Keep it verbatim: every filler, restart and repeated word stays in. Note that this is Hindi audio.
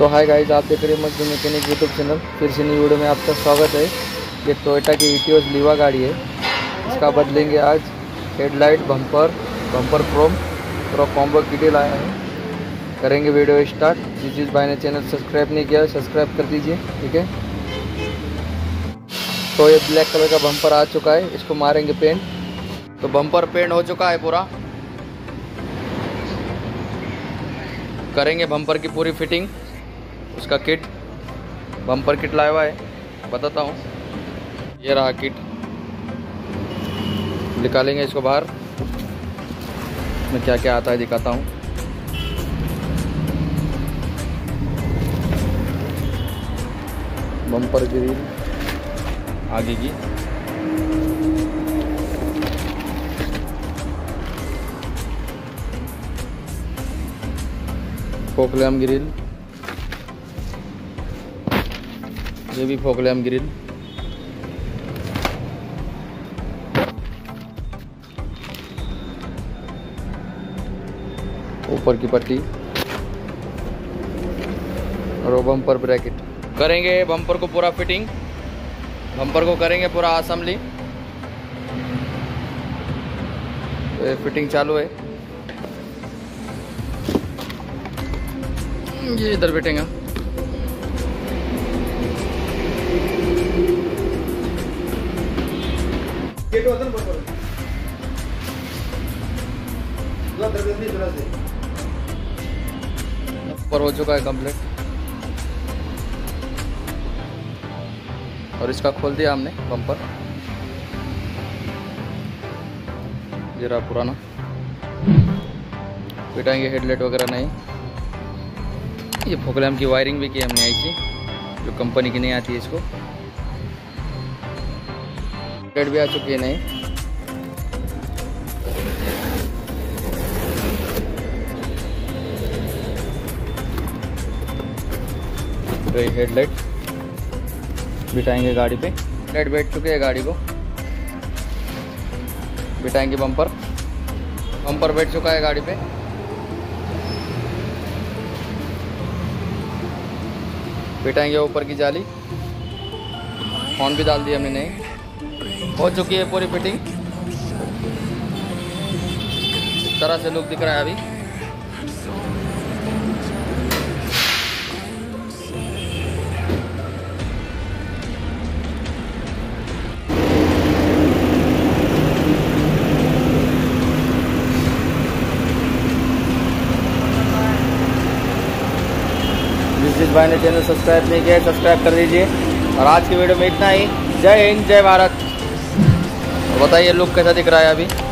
तो हाय गाइस, आप देख रहे हैं मजदूर मैकेनिक यूट्यूब चैनल। फिर से नई वीडियो में आपका स्वागत है। ये टोयोटा की इटियोस लीवा गाड़ी है। इसका बदलेंगे आज हेडलाइट, बम्पर बम्पर क्रोम पूरा कॉम्बो किट लाया है। करेंगे वीडियो स्टार्ट। जिस जिस भाई ने चैनल सब्सक्राइब नहीं किया सब्सक्राइब कर दीजिए, ठीक है। तो ये ब्लैक कलर का बम्पर आ चुका है, इसको मारेंगे पेंट। तो बम्पर पेंट हो चुका है पूरा। करेंगे बम्पर की पूरी फिटिंग। उसका किट, बम्पर किट लाया हुआ है, बताता हूँ। ये रहा किट। निकालेंगे इसको बाहर, इसमें क्या क्या आता है दिखाता हूँ। बम्पर ग्रिल आगे की, फोकलैम ग्रिल, ये भी फोकलैम ग्रिल, ऊपर की पट्टी और वो बम्पर ब्रैकेट। करेंगे बम्पर को पूरा फिटिंग। बम्पर को करेंगे पूरा असेंबली। तो ये फिटिंग चालू है। ये इधर बैठेगा। ऊपर हो चुका है कंप्लीट और इसका खोल दिया हमने बम्पर। ये रहा पुराना। पिटाएंगे हेडलाइट वगैरह नहीं। ये फोकलैम की वायरिंग भी की हमने ऐसी, जो कंपनी की नहीं आती है। इसको हेड भी आ चुकी है नहीं। हेडलाइट बिठाएंगे गाड़ी पे। हेडलाइट बैठ चुके हैं गाड़ी को। बिठाएंगे बम्पर। बम्पर बैठ चुका है गाड़ी पे। बिठाएंगे ऊपर की जाली। हॉर्न भी डाल दिया हमने नहीं। हो चुकी है पूरी फिटिंग। इस तरह से लुक दिख रहा है अभी। जिस जिस भाई ने चैनल सब्सक्राइब नहीं किया सब्सक्राइब कर दीजिए। और आज की वीडियो में इतना ही। जय हिंद, जय भारत। और बताइए लुक कैसा दिख रहा है अभी।